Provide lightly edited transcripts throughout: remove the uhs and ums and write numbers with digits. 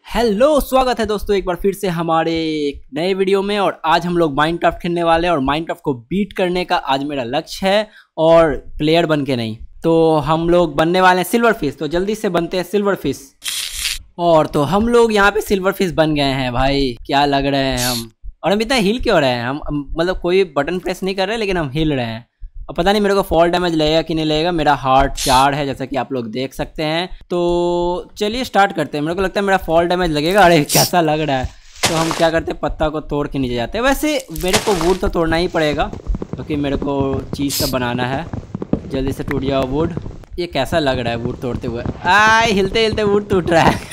Hello, स्वागत है दोस्तों एक बार फिर से हमारे एक नए वीडियो में। और आज हम लोग माइनक्राफ्ट खेलने वाले हैं और माइनक्राफ्ट को बीट करने का आज मेरा लक्ष्य है, और प्लेयर बन के नहीं। तो हम लोग बनने वाले हैं सिल्वर फिश। तो जल्दी से बनते हैं सिल्वर फिश। और तो हम लोग यहाँ पे सिल्वर फिश बन गए हैं भाई। क्या लग रहे हैं हम। और हम इतना हिल क्यों रहे हैं। हम मतलब कोई बटन प्रेस नहीं कर रहे, लेकिन हम हिल रहे हैं। और पता नहीं मेरे को फॉल डैमेज लगेगा कि नहीं लगेगा। मेरा हार्ट 4 है जैसा कि आप लोग देख सकते हैं। तो चलिए स्टार्ट करते हैं। मेरे को लगता है मेरा फॉल डैमेज लगेगा। अरे कैसा लग रहा है। तो हम क्या करते हैं, पत्ता को तोड़ के नीचे जाते हैं। वैसे मेरे को वुड तो तोड़ना ही पड़ेगा, क्योंकि मेरे को चीज़ सब बनाना है। जल्दी से टूट जाओ वुड। ये कैसा लग रहा है वुड तोड़ते हुए। हिलते हिलते वुड टूट रहा है।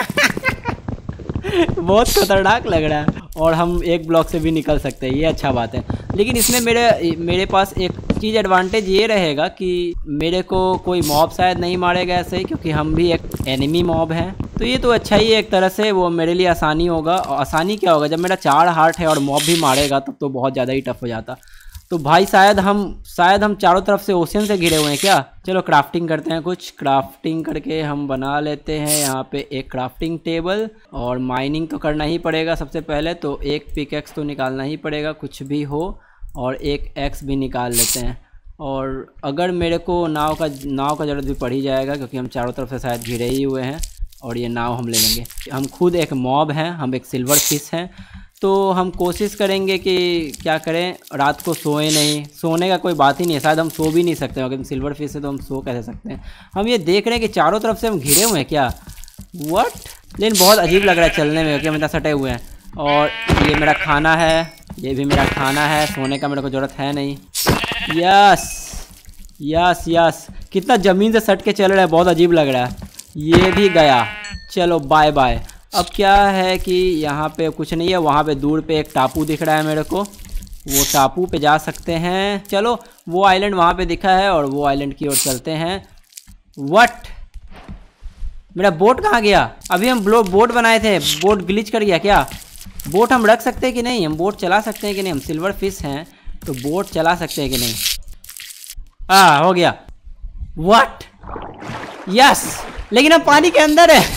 बहुत खतरनाक लग रहा है। और हम एक ब्लॉक से भी निकल सकते हैं, ये अच्छा बात है। लेकिन इसमें मेरे पास एक चीज़ एडवांटेज ये रहेगा कि मेरे को कोई मॉब शायद नहीं मारेगा ऐसे ही, क्योंकि हम भी एक एनिमी मॉब हैं। तो ये तो अच्छा ही है एक तरह से। वो मेरे लिए आसानी होगा। और आसानी क्या होगा, जब मेरा 4 हार्ट है और मॉब भी मारेगा तब तो बहुत ज़्यादा ही टफ हो जाता। तो भाई शायद हम चारों तरफ से ओशियन से घिरे हुए हैं क्या। चलो क्राफ्टिंग करते हैं। कुछ क्राफ्टिंग करके हम बना लेते हैं यहाँ पे एक क्राफ्टिंग टेबल। और माइनिंग तो करना ही पड़ेगा सबसे पहले। तो एक पिकैक्स तो निकालना ही पड़ेगा कुछ भी हो। और एक एक्स भी निकाल लेते हैं। और अगर मेरे को नाव का ज़रूरत भी पड़ ही जाएगा, क्योंकि हम चारों तरफ से शायद घिरे ही हुए हैं। और ये नाव हम ले लेंगे। हम खुद एक मॉब हैं, हम एक सिल्वर फिश हैं। तो हम कोशिश करेंगे कि क्या करें, रात को सोए नहीं। सोने का कोई बात ही नहीं है, शायद हम सो भी नहीं सकते। अगर हम सिल्वर फिश है तो हम सो कैसे सकते हैं। हम ये देख रहे हैं कि चारों तरफ से हम घिरे हुए हैं क्या। व्हाट। लेकिन बहुत अजीब लग रहा है चलने में, क्योंकि हम इतना सटे हुए हैं। और ये मेरा खाना है, ये भी मेरा खाना है। सोने का मेरे को ज़रूरत है नहीं। Yes yes yes. कितना ज़मीन से सट के चल रहा है, बहुत अजीब लग रहा है। ये भी गया। चलो बाय बाय। अब क्या है कि यहाँ पे कुछ नहीं है। वहाँ पे दूर पे एक टापू दिख रहा है मेरे को। वो टापू पे जा सकते हैं। चलो वो आइलैंड वहाँ पे दिखा है, और वो आइलैंड की ओर चलते हैं। व्हाट। मेरा बोट कहाँ गया। अभी हम बोट बनाए थे, बोट ग्लिच कर गया क्या। बोट हम रख सकते हैं कि नहीं, हम बोट चला सकते हैं कि नहीं। हम सिल्वर फिश हैं तो बोट चला सकते हैं कि नहीं। हो गया। व्हाट। यस। लेकिन हम पानी के अंदर है।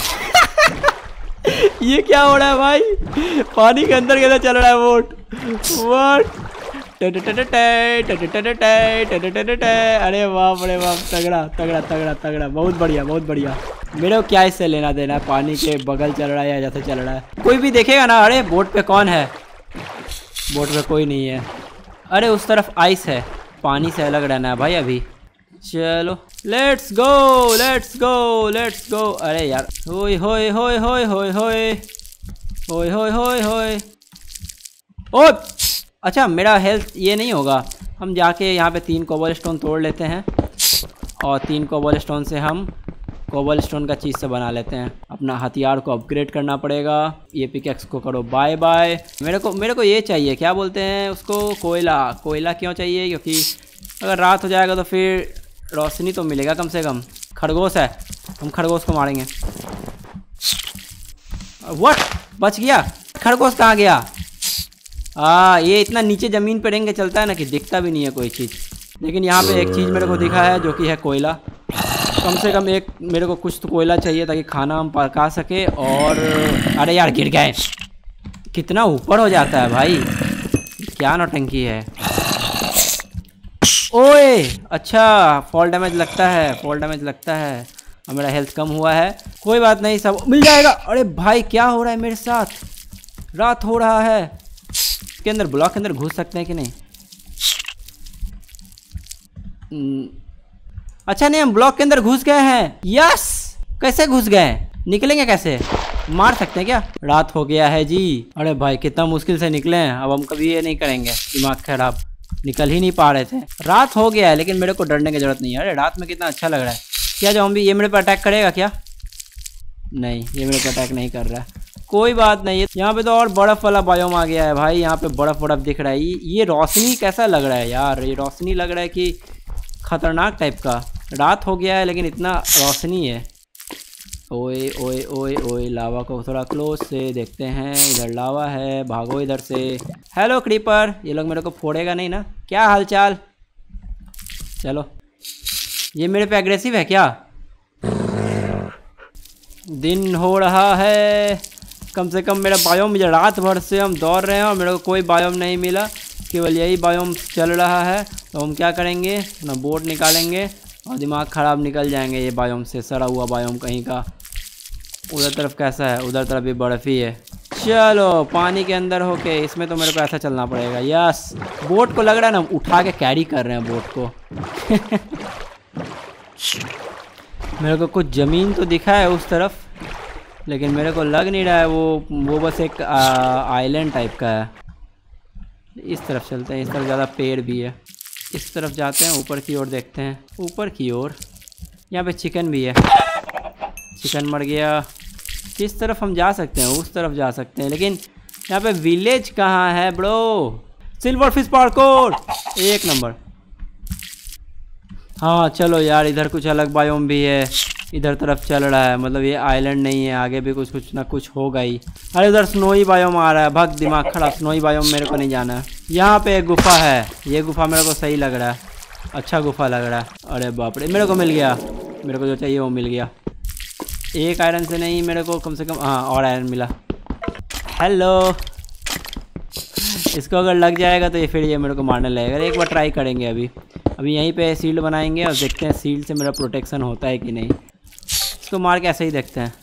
ये क्या हो रहा है भाई। पानी के अंदर कैसे चल रहा है बोट। व्हाट। अरे बाप रे बाप। तगड़ा तगड़ा तगड़ा तगड़ा। बहुत बढ़िया बहुत बढ़िया। मेरे को क्या इससे लेना देना है, पानी के बगल चल रहा है या जैसे चल रहा है। कोई भी देखेगा ना। अरे बोट पे कौन है। बोट पे कोई नहीं है। अरे उस तरफ आइस है। पानी से अलग रहना है भाई अभी। चलो let's go let's go let's go. अरे यार। होय होय होय होय होय होय होय होय होय होय। ओ अच्छा, मेरा हेल्थ ये नहीं होगा। हम जाके यहाँ पे 3 कोबल स्टोन तोड़ लेते हैं। और 3 कोबल स्टोन से हम कोबल स्टोन का चीज़ से बना लेते हैं। अपना हथियार को अपग्रेड करना पड़ेगा। ये पिकैक्स को करो बाय बाय। मेरे को ये चाहिए, क्या बोलते हैं उसको, कोयला। कोयला क्यों चाहिए, क्योंकि अगर रात हो जाएगा तो फिर रोशनी तो मिलेगा कम से कम। खरगोश है, हम खरगोश को मारेंगे। व्हाट। बच गया। खरगोश कहाँ गया। ये इतना नीचे ज़मीन पे रेंगे चलता है ना कि दिखता भी नहीं है कोई चीज़। लेकिन यहाँ पे एक चीज़ मेरे को दिखा है, जो कि है कोयला। कम से कम एक मेरे को कुछ तो कोयला चाहिए, ताकि खाना हम पका सके। और अरे यार गिर गए। कितना ऊपर हो जाता है भाई, क्या नौटंकी है। ओए अच्छा, फॉल डैमेज लगता है, फॉल डैमेज लगता है। और मेरा हेल्थ कम हुआ है। कोई बात नहीं, सब मिल जाएगा। अरे भाई क्या हो रहा है मेरे साथ। रात हो रहा है। इसके अंदर ब्लॉक के अंदर घुस सकते हैं कि नहीं। अच्छा नहीं, हम ब्लॉक के अंदर घुस गए हैं। यस। कैसे घुस गए, निकलेंगे कैसे। मार सकते हैं क्या। रात हो गया है जी। अरे भाई कितना मुश्किल से निकले हैं। अब हम कभी ये नहीं करेंगे, दिमाग खराब। निकल ही नहीं पा रहे थे। रात हो गया है, लेकिन मेरे को डरने की जरूरत नहीं है। अरे रात में कितना अच्छा लग रहा है। क्या ज़ॉम्बी ये मेरे पर अटैक करेगा क्या। नहीं, ये मेरे पर अटैक नहीं कर रहा है। कोई बात नहीं है। यहाँ पे तो और बर्फ़ वाला बायोम आ गया है भाई। यहाँ पे बर्फ़ दिख रहा है। ये रोशनी कैसा लग रहा है यार। ये रोशनी लग रहा है कि खतरनाक टाइप का। रात हो गया है लेकिन इतना रोशनी है। ओए ओए ओए ओए। लावा को थोड़ा क्लोज से देखते हैं। इधर लावा है, भागो इधर से। Hello creeper. ये लोग मेरे को फोड़ेगा नहीं ना। क्या हालचाल। चलो। ये मेरे पे एग्रेसिव है क्या। दिन हो रहा है, कम से कम मेरा बायोम, मुझे रात भर से हम दौड़ रहे हैं और मेरे को कोई बायोम नहीं मिला, केवल यही बायोम चल रहा है। तो हम क्या करेंगे, अपना बोट निकालेंगे और दिमाग ख़राब निकल जाएंगे ये बायोम से, सड़ा हुआ बायोम कहीं का। उधर तरफ कैसा है, उधर तरफ भी बर्फ़ ही है। चलो पानी के अंदर होके इसमें तो मेरे को ऐसा चलना पड़ेगा। यस, बोट को लग रहा है ना उठा के कैरी कर रहे हैं बोट को। मेरे को कुछ ज़मीन तो दिखा है उस तरफ, लेकिन मेरे को लग नहीं रहा है वो बस एक आइलैंड टाइप का है। इस तरफ चलते हैं, इस तरफ ज़्यादा पेड़ भी है। इस तरफ जाते हैं, ऊपर की ओर देखते हैं, ऊपर की ओर। यहाँ पे चिकन भी है, चिकन मर गया। किस तरफ हम जा सकते हैं, उस तरफ जा सकते हैं, लेकिन यहाँ पे विलेज कहाँ है bro. Silver fish parkour 1 number. हाँ चलो यार, इधर कुछ अलग बायोम भी है, इधर तरफ चल रहा है, मतलब ये आइलैंड नहीं है, आगे भी कुछ ना कुछ होगा ही। अरे उधर स्नोई बायोम आ रहा है, भग दिमाग खराब, स्नोई बायोम मेरे को नहीं जाना है। यहाँ पे एक गुफा है, ये गुफा मेरे को सही लग रहा है, अच्छा गुफा लग रहा है। अरे बाप रे, मेरे को मिल गया, मेरे को जो चाहिए वो मिल गया। एक आयरन से नहीं, मेरे को कम से कम हाँ और आयरन मिला। हेलो, इसको अगर लग जाएगा तो ये फिर ये मेरे को मारने लगेगा। एक बार ट्राई करेंगे। अभी यहीं पे सील्ड बनाएंगे और देखते हैं सील्ड से मेरा प्रोटेक्शन होता है कि नहीं। इसको मार के ऐसे ही देखते हैं।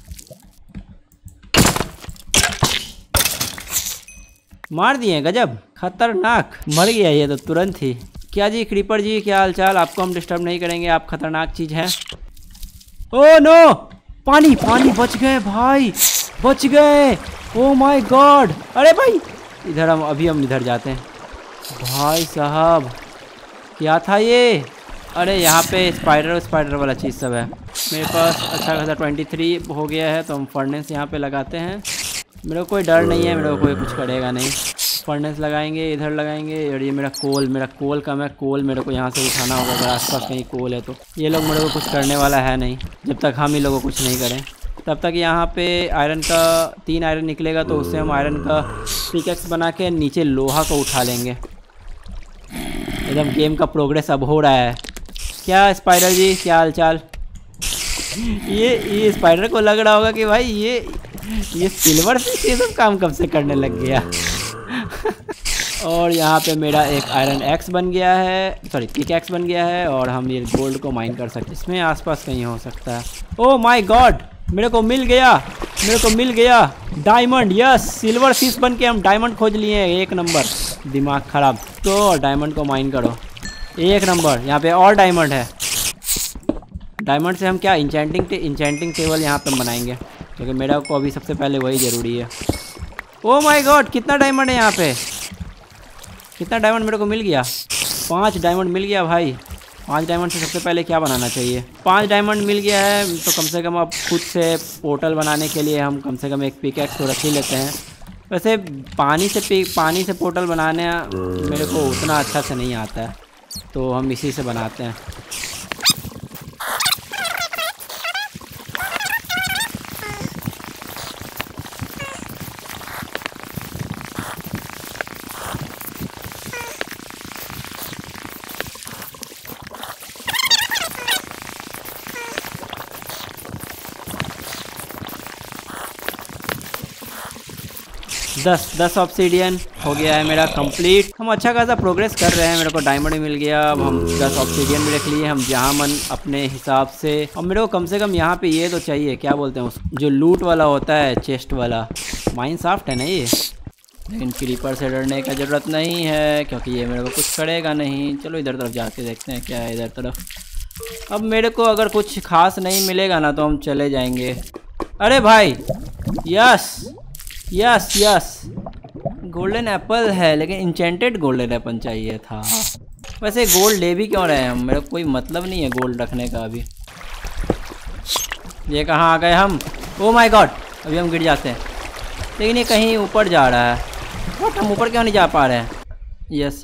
मार दिए, गजब खतरनाक, मर गया ये तो तुरंत ही। क्या जी क्रीपर जी, क्या हालचाल? आपको हम डिस्टर्ब नहीं करेंगे, आप खतरनाक चीज़ हैं। ओह नो, पानी पानी, बच गए भाई, बच गए। ओह माय गॉड, अरे भाई इधर हम इधर जाते हैं। भाई साहब क्या था ये? अरे यहाँ पे स्पाइडर वाला चीज़ सब है। मेरे पास अच्छा खासा 23 हो गया है, तो हम फर्नेस यहाँ पे लगाते हैं। मेरे को कोई डर नहीं है, मेरे को कोई कुछ करेगा नहीं। फर्नेस लगाएंगे, इधर लगाएंगे। और ये मेरा कोल कम है, कोल मेरे को यहाँ से उठाना होगा अगर आसपास कहीं कोल है तो। ये लोग मेरे को कुछ करने वाला है नहीं, जब तक हम ही लोगों को कुछ नहीं करें तब तक। यहाँ पे आयरन का 3 आयरन निकलेगा, तो उससे हम आयरन का पिकैक्स बना के नीचे लोहा को उठा लेंगे। एकदम गेम का प्रोग्रेस अब हो रहा है। क्या स्पाइडर जी, क्या हालचाल? ये स्पाइडर को लग रहा होगा कि भाई ये सिल्वर से ये सब काम कब से करने लग गया। और यहाँ पे मेरा एक आयरन एक्स बन गया है, सॉरी पिकैक्स बन गया है, और हम ये गोल्ड को माइन कर सकते हैं। इसमें आसपास कहीं हो सकता है। ओह माय गॉड, मेरे को मिल गया डायमंड। यस, सिल्वर फिश बन के हम डायमंड खोज लिए हैं। 1 नंबर, दिमाग खराब। तो डायमंड को माइन करो, 1 नंबर। यहाँ पे और डायमंड है। डायमंड से हम क्या इंचेंटिंग टेबल यहाँ पे बनाएंगे, क्योंकि मेरा को अभी सबसे पहले वही ज़रूरी है। ओह माय गॉड, कितना डायमंड है यहाँ पे, कितना डायमंड मेरे को मिल गया। 5 डायमंड मिल गया भाई। 5 डायमंड से सबसे पहले क्या बनाना चाहिए। 5 डायमंड मिल गया है, तो कम से कम अब खुद से पोर्टल बनाने के लिए हम कम से कम एक पिकैक्स तो रख ही लेते हैं। वैसे पानी से पोर्टल बनाने मेरे को उतना अच्छा से नहीं आता है, तो हम इसी से बनाते हैं। दस ऑब्सीडियन हो गया है मेरा कंप्लीट। हम अच्छा खासा प्रोग्रेस कर रहे हैं। मेरे को डायमंड मिल गया। अब हम 10 ऑब्सीडियन भी रख लिए हम जहाँ मन अपने हिसाब से। अब मेरे को कम से कम यहाँ पे ये तो चाहिए, क्या बोलते हैं उस जो लूट वाला होता है, चेस्ट वाला। माइन शाफ्ट है ना ये, लेकिन क्रीपर से डरने का ज़रूरत नहीं है, क्योंकि ये मेरे को कुछ करेगा नहीं। चलो इधर तरफ जाके देखते हैं क्या है इधर तरफ। अब मेरे को अगर कुछ खास नहीं मिलेगा ना तो हम चले जाएंगे। अरे भाई यस गोल्डन एप्पल है, लेकिन इंचेंटेड गोल्डन एप्पल चाहिए था। वैसे गोल्ड ले भी क्यों रहे हैं हम, मेरा कोई मतलब नहीं है गोल्ड रखने का अभी। ये कहाँ आ गए हम? ओह माय गॉड, अभी हम गिर जाते हैं। लेकिन ये कहीं ऊपर जा रहा है। बट हम ऊपर क्यों नहीं जा पा रहे हैं? यस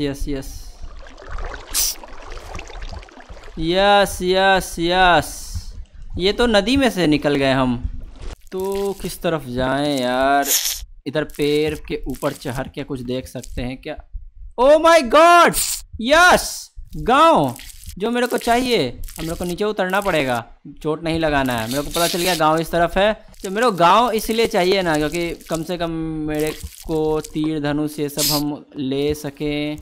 ये तो नदी में से निकल गए हम। तो किस तरफ जाएं यार? इधर पेड़ के ऊपर चढ़ के कुछ देख सकते हैं क्या? ओह माय गॉड, यस, गांव जो मेरे को चाहिए। अब मेरे को नीचे उतरना पड़ेगा, चोट नहीं लगाना है। मेरे को पता चल गया गांव इस तरफ है। तो मेरे को गांव इसलिए चाहिए ना क्योंकि कम से कम मेरे को तीर धनुष ये सब हम ले सकें।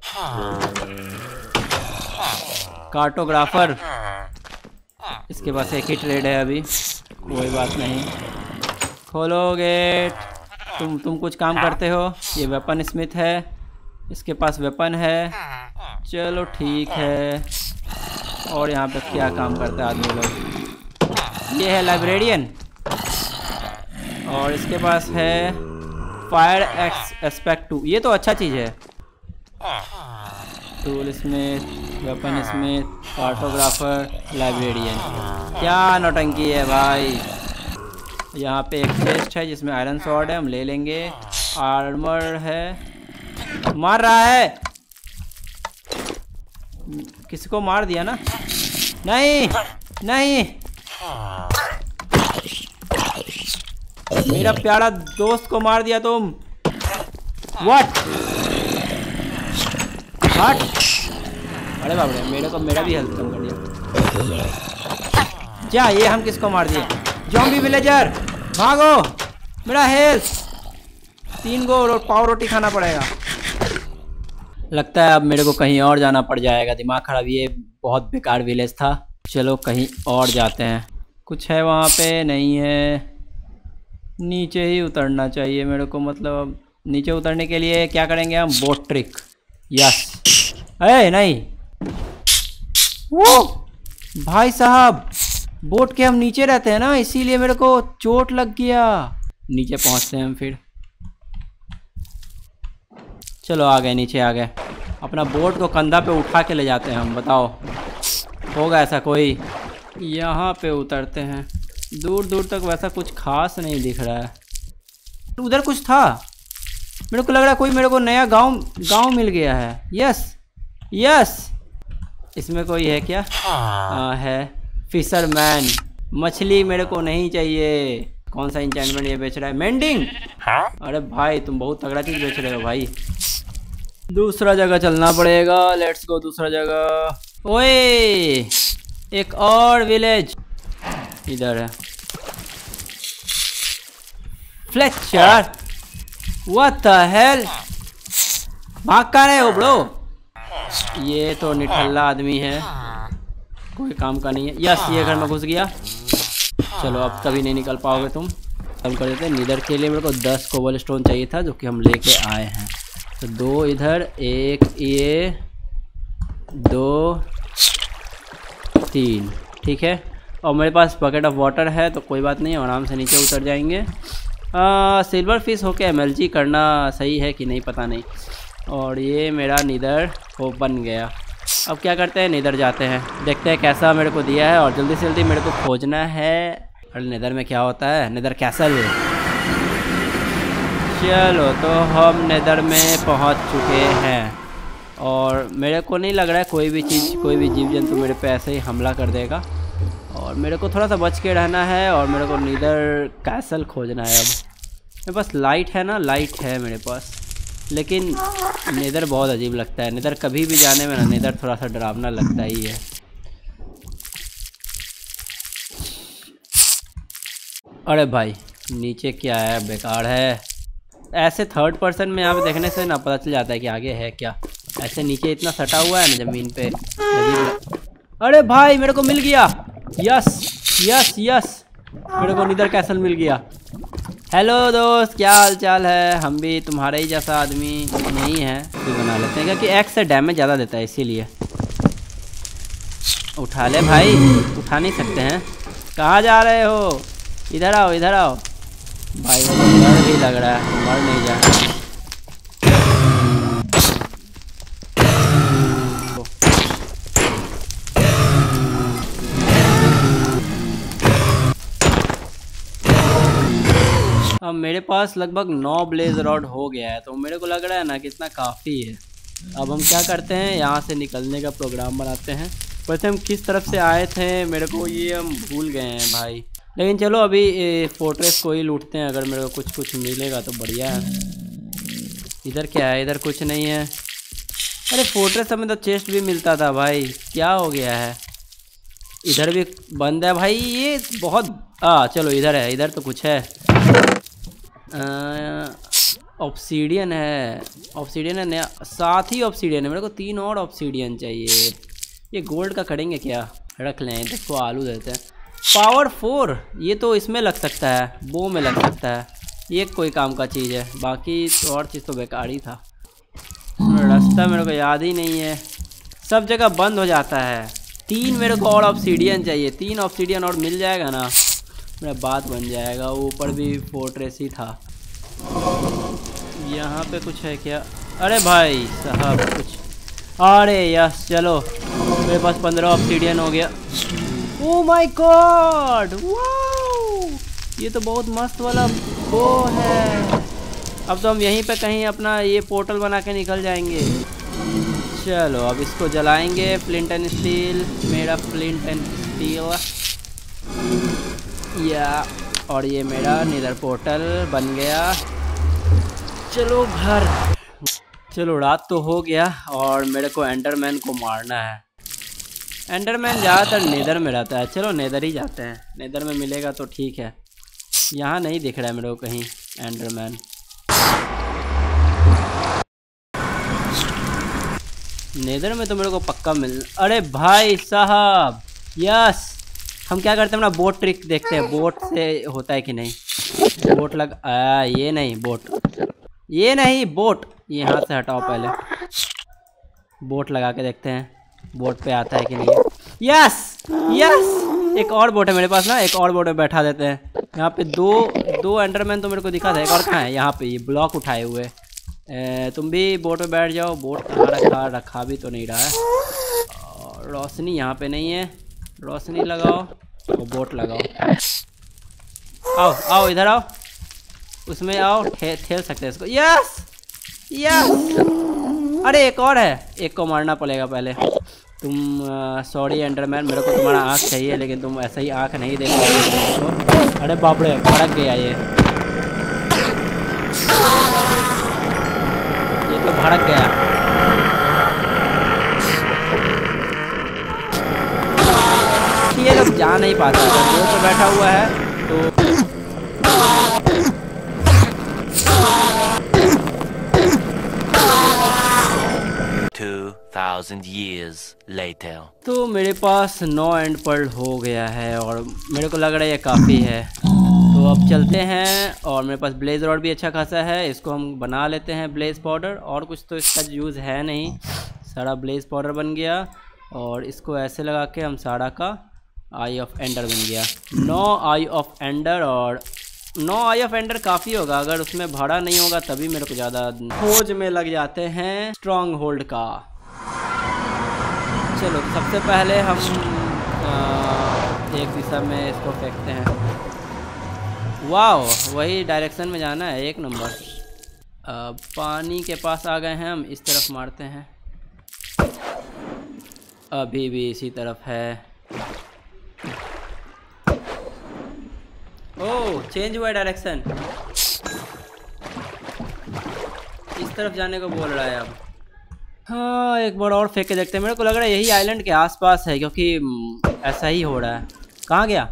कार्टोग्राफर, इसके पास एक ही ट्रेड है अभी, कोई बात नहीं। खोलो गेट। तुम कुछ काम करते हो? ये वेपन स्मिथ है, इसके पास वेपन है, चलो ठीक है। और यहाँ पे क्या काम करते हैं आदमी लोग? ये है लाइब्रेरियन और इसके पास है फायर एस्पेक्ट 2, ये तो अच्छा चीज़ है। टूल इसमें, वेपन इसमें, कार्टोग्राफर, लाइब्रेरियन, क्या नौटंकी है भाई। यहाँ पे एक चेस्ट है जिसमें आयरन स्वॉर्ड है, हम ले लेंगे। आर्मर है, मार रहा है, किसी को मार दिया ना? नहीं नहीं, मेरा प्यारा दोस्त को मार दिया तुम। व्हाट? अरे बाप रे, मेरा भी हेल्थ कम कर दिया। क्या ये हम किसको मार दिए? ज़ॉम्बी विलेजर भागो, मेरा हेल्थ। 3 गो पाव रोटी खाना पड़ेगा। लगता है अब मेरे को कहीं और जाना पड़ जाएगा, दिमाग खराब। ये बहुत बेकार विलेज था, चलो कहीं और जाते हैं। कुछ है वहाँ पे? नहीं है, नीचे ही उतरना चाहिए मेरे को। मतलब नीचे उतरने के लिए क्या करेंगे हम? Boat trick. यस। अरे नहीं, वो भाई साहब, बोट के हम नीचे रहते हैं ना, इसीलिए मेरे को चोट लग गया। नीचे पहुंचते हैं हम फिर। चलो आ गए, नीचे आ गए। अपना बोट को कंधा पे उठा के ले जाते हैं हम। बताओ होगा ऐसा कोई? यहाँ पे उतरते हैं। दूर दूर तक वैसा कुछ खास नहीं दिख रहा है। उधर कुछ था, मेरे को लग रहा है कोई मेरे को नया गांव मिल गया है। यस यस, इसमें कोई है क्या? है फिशरमैन। मछली मेरे को नहीं चाहिए। कौन सा इंचेंटमेंट ये बेच रहा है? मेंडिंग। अरे भाई तुम बहुत तगड़ा चीज़ बेच रहे हो भाई। दूसरा जगह चलना पड़ेगा, लेट्स गो दूसरा जगह। ओए एक और विलेज इधर है। फ्लेचर, व्हाट द हेल, भाग कहाँ रहे हो ब्रो? ये तो निठल्ला आदमी है, कोई काम का नहीं है। यस, ये घर में घुस गया। चलो अब कभी नहीं निकल पाओगे तुम। कल कर देते हैं। नीदर के लिए मेरे को 10 कोबल स्टोन चाहिए था जो कि हम लेके आए हैं। तो 2 इधर, 1 ये, 2 3, ठीक है। और मेरे पास बकेट ऑफ वाटर है तो कोई बात नहीं, आराम से नीचे उतर जाएंगे। सिल्वर फिश होके एमएलजी करना सही है कि नहीं पता नहीं। और ये मेरा नीदर हो बन गया। अब क्या करते हैं, नीदर जाते हैं, देखते हैं कैसा मेरे को दिया है। और जल्दी से जल्दी मेरे को खोजना है। अरे नीदर में क्या होता है? Nether castle. चलो तो हम नीदर में पहुंच चुके हैं। और मेरे को नहीं लग रहा है कोई भी चीज़, कोई भी जीव जंतु मेरे पे ऐसे ही हमला कर देगा। और मेरे को थोड़ा सा बच के रहना है। और मेरे को नीदर कैसल खोजना है। अब मेरे पास लाइट है ना, लाइट है मेरे पास, लेकिन नीदर बहुत अजीब लगता है। नीदर कभी भी जाने में ना, नीदर थोड़ा सा डरावना लगता ही है। अरे भाई नीचे क्या है? बेकार है। ऐसे थर्ड पर्सन में यहाँ पे देखने से ना पता चल जाता है कि आगे है क्या। ऐसे नीचे इतना सटा हुआ है ना ज़मीन पे। अरे भाई मेरे को मिल गया। यस यस यस, मेरे को नीदर कैसल मिल गया। हेलो दोस्त, क्या हाल चाल है? हम भी तुम्हारे ही जैसा आदमी नहीं है, तो बना लेते हैं क्योंकि एक्स से डैमेज ज़्यादा देता है इसीलिए। उठा ले भाई, उठा नहीं सकते हैं। कहाँ जा रहे हो? इधर आओ, इधर आओ। भाई वो डर भी लग रहा है, मर नहीं जा। अब मेरे पास लगभग 9 ब्लेज रॉड हो गया है, तो मेरे को लग रहा है ना कि इतना काफ़ी है। अब हम क्या करते हैं, यहाँ से निकलने का प्रोग्राम बनाते हैं। वैसे हम किस तरफ से आए थे मेरे को ये हम भूल गए हैं भाई। लेकिन चलो अभी फोर्ट्रेस को ही लूटते हैं, अगर मेरे को कुछ मिलेगा तो बढ़िया है। इधर क्या है? इधर कुछ नहीं है। अरे फोर्ट्रेस हमें तो चेस्ट भी मिलता था भाई, क्या हो गया है? इधर भी बंद है भाई। ये बहुत चलो इधर है, इधर तो कुछ है। ऑब्सीडियन है, ऑब्सीडियन है नया, 7 ही ऑब्सीडियन है। मेरे को 3 और ऑब्सीडियन चाहिए। ये गोल्ड का करेंगे क्या? रख लें, इसको आलू देते हैं। पावर 4 ये तो इसमें लग सकता है, बो में लग सकता है। ये कोई काम का चीज़ है, बाकी तो और चीज़ तो बेकार ही था। रास्ता मेरे को याद ही नहीं है, सब जगह बंद हो जाता है। 3 मेरे को और ऑब्सीडियन चाहिए, 3 ऑब्सीडियन और मिल जाएगा ना, मेरा बात बन जाएगा। ऊपर भी फोर्ट्रेस ही था। यहाँ पे कुछ है क्या? अरे भाई साहब कुछ, अरे यस चलो, मेरे पास 15 ऑब्सीडियन हो गया। ओह माय गॉड, वाओ, ये तो बहुत मस्त वाला वो है। अब तो हम यहीं पे कहीं अपना ये पोर्टल बना के निकल जाएंगे। चलो अब इसको जलाएंगे। फ्लिंट एंड स्टील, मेरा फ्लिंट एंड स्टील या, और ये मेरा नीदर पोर्टल बन गया। चलो घर, चलो रात तो हो गया और मेरे को एंडरमैन को मारना है। एंडरमैन ज़्यादातर नेदर में रहता है। चलो नेदर ही जाते हैं, नेदर में मिलेगा तो ठीक है। यहाँ नहीं दिख रहा है मेरे को कहीं एंडरमैन। नेदर में तो मेरे को पक्का मिल, अरे भाई साहब यस। हम क्या करते हैं, अपना बोट ट्रिक देखते हैं, बोट से होता है कि नहीं। बोट लग ये नहीं बोट, ये नहीं बोट, ये हाथ से हटाओ पहले। बोट लगा के देखते हैं बोट पे आता है कि नहीं। यस यस, एक और बोट है मेरे पास ना, एक और बोट में बैठा देते हैं। यहाँ पे दो एंडरमैन तो मेरे को दिखा था, एक और कहाँ है? यहाँ पे ये ब्लॉक उठाए हुए। तुम भी बोट पे बैठ जाओ। बोट रखा भी तो नहीं रहा है। और रोशनी यहाँ पे नहीं है, रोशनी लगाओ और बोट लगाओ। आओ आओ इधर आओ, उसमें आओ, ठेल सकते हैं इसको। यस यस, अरे एक और है, एक को मारना पड़ेगा पहले। तुम सॉरी एंडरमैन, मेरे को तुम्हारा आँख चाहिए, लेकिन तुम ऐसा ही आँख नहीं देख पाओगे। अरे बाप रे, भड़क गया ये तो भड़क गया। ये लोग जा नहीं पाता, जो तो बैठा हुआ है तो 2000 years later. तो मेरे पास 9 एंड पर्ल हो गया है और मेरे को लग रहा है ये काफ़ी है। तो अब चलते हैं, और मेरे पास ब्लेज रॉड भी अच्छा खासा है, इसको हम बना लेते हैं ब्लेज पाउडर। और कुछ तो इसका यूज़ है नहीं, सारा ब्लेज पाउडर बन गया। और इसको ऐसे लगा के हम सारा का आई ऑफ एंडर बन गया। 9 आई ऑफ एंडर, और 9 आई ऑफ एंडर काफ़ी होगा। अगर उसमें भाड़ा नहीं होगा तभी मेरे को ज़्यादा। खोज में लग जाते हैं स्ट्रॉन्ग होल्ड का। चलो सबसे पहले हम एक दिशा में इसको फेंकते हैं। वाओ, वही डायरेक्शन में जाना है, 1 नंबर। पानी के पास आ गए हैं हम, इस तरफ मारते हैं। अभी भी इसी तरफ है। ओह, चेंज हुआ डायरेक्शन, इस तरफ जाने को बोल रहा है अब। हाँ, एक बार और फेंक के देखते हैं। मेरे को लग रहा है यही आइलैंड के आसपास है, क्योंकि ऐसा ही हो रहा है। कहाँ गया?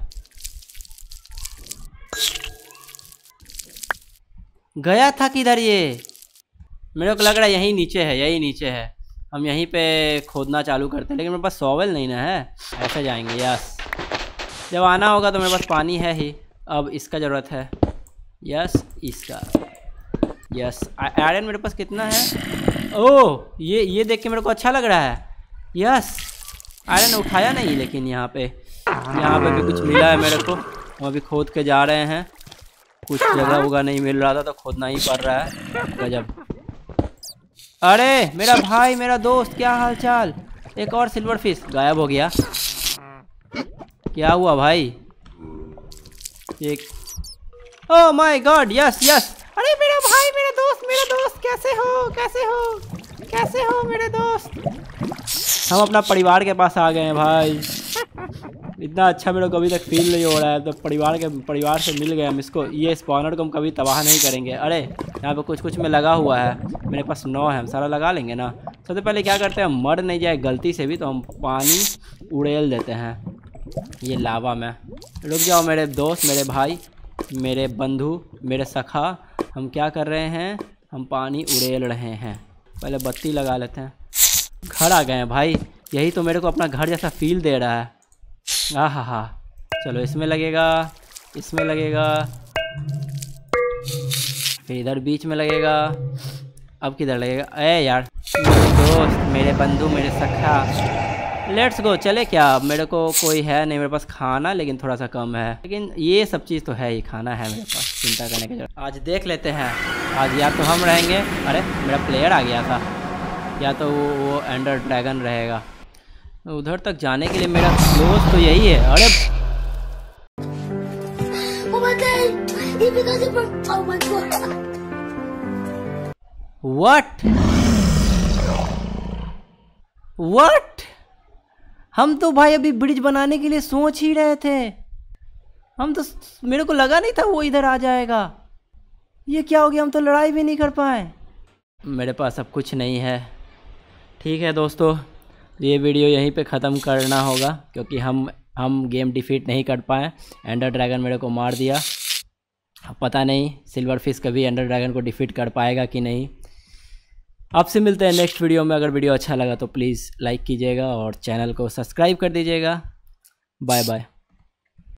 गया था किधर ये? मेरे को लग रहा है यहीं नीचे है, यही नीचे है। हम यहीं पे खोदना चालू करते हैं, लेकिन मेरे पास शॉवेल नहीं ना है। ऐसे जाएंगे। यस, जब आना होगा तो मेरे पास पानी है ही। अब इसका ज़रूरत है। यस, इसका। यस, आयरन मेरे पास कितना है? ओह, ये देख के मेरे को अच्छा लग रहा है। यस, आयरन उठाया नहीं, लेकिन यहाँ पे भी कुछ मिला है मेरे को। हम अभी खोद के जा रहे हैं। कुछ जगह उगा नहीं मिल रहा था तो खोदना ही पड़ रहा है। गजब। अरे मेरा भाई, मेरा दोस्त, क्या हाल चाल? एक और सिल्वर फिश गायब हो गया। क्या हुआ भाई? एक, oh my god, yes yes. अरे मेरा भाई, मेरा दोस्त, कैसे हो मेरे दोस्त? हम अपना परिवार के पास आ गए हैं भाई। इतना अच्छा मेरे को कभी तक फील नहीं हो रहा है। तो परिवार से मिल गए हम। इसको, ये स्पॉनर को हम कभी तबाह नहीं करेंगे। अरे यहाँ पे कुछ में लगा हुआ है। मेरे पास 9 है, हम सारा लगा लेंगे ना। सबसे पहले क्या करते हैं, हम मर नहीं जाए गलती से भी, तो हम पानी उड़ेल देते हैं ये लावा में। रुक जाओ मेरे दोस्त, मेरे भाई, मेरे बंधु, मेरे सखा। हम क्या कर रहे हैं? हम पानी उड़ेल रहे हैं। पहले बत्ती लगा लेते हैं। घर आ गए हैं भाई, यही तो मेरे को अपना घर जैसा फील दे रहा है। आहा हा। चलो इसमें लगेगा, इसमें लगेगा, फिर इधर बीच में लगेगा। अब किधर लगेगा? ए यार, मेरे दोस्त, मेरे बंधु, मेरे सखा, लेट्स गो। चले क्या? अब मेरे को कोई है नहीं मेरे पास खाना, लेकिन थोड़ा सा कम है, लेकिन ये सब चीज़ तो है ही, खाना है मेरे पास, चिंता करने की जरूरत। आज देख लेते हैं, आज या तो हम रहेंगे, अरे मेरा प्लेयर आ गया था, या तो वो एंडर ड्रैगन रहेगा। उधर तक जाने के लिए मेरा दोस्त तो यही है। अरे व्हाट? हम तो भाई अभी ब्रिज बनाने के लिए सोच ही रहे थे। हम तो, मेरे को लगा नहीं था वो इधर आ जाएगा। ये क्या हो गया? हम तो लड़ाई भी नहीं कर पाए। मेरे पास अब कुछ नहीं है। ठीक है दोस्तों, ये वीडियो यहीं पे ख़त्म करना होगा, क्योंकि हम गेम डिफीट नहीं कर पाए। एंडर ड्रैगन मेरे को मार दिया। पता नहीं सिल्वर फिश कभी एंडर ड्रैगन को डिफीट कर पाएगा कि नहीं। आपसे मिलते हैं नेक्स्ट वीडियो में। अगर वीडियो अच्छा लगा तो प्लीज़ लाइक कीजिएगा और चैनल को सब्सक्राइब कर दीजिएगा। Bye bye.